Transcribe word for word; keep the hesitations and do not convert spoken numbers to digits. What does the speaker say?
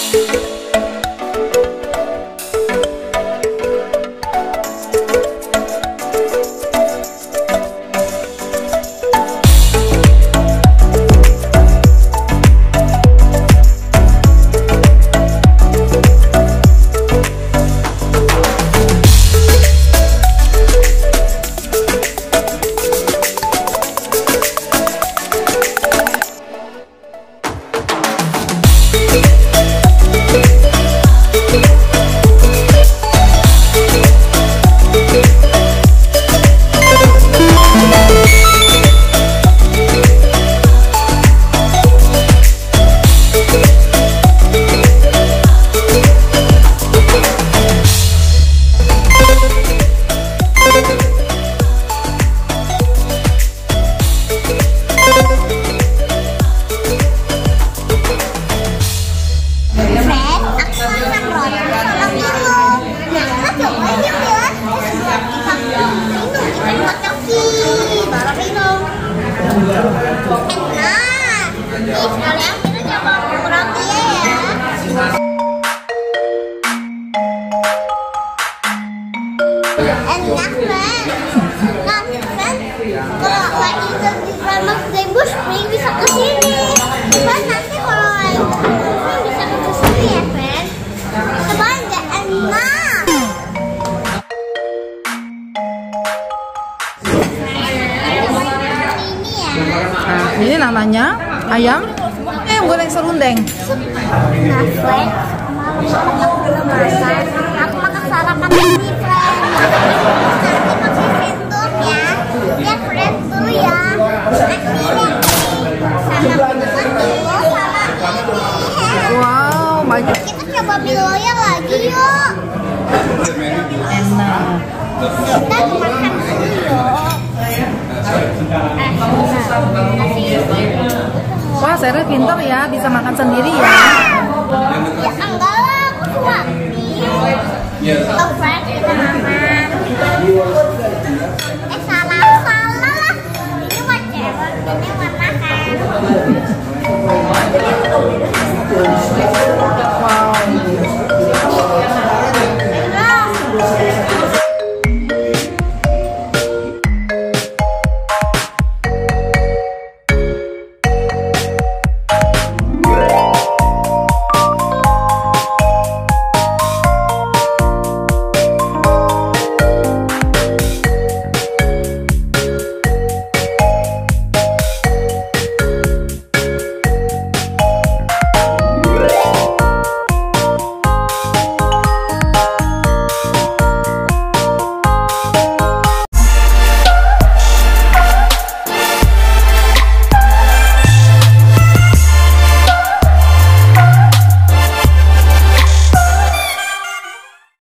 Enak kan? Nah kan kalau lagi di Rainbow Rainbow Spring bisa ke sini. Kan nanti kalau Rainbow Spring bisa ke sini ya, friend. Coba aja enak. Ini ya. Nah, ini namanya ayam ayam goreng serundeng. Nah, friend, malam aku belum masak. Aku makan sarapan ini, friend. Ya friend tuh ya, Wow, banyak. Kita coba mie loyang lagi yuk. Enak. Kita makan dulu yuk. Wah, Sera pintar ya, bisa makan sendiri ya. Ya enggak lah, aku suami. Oh friend, kita makan.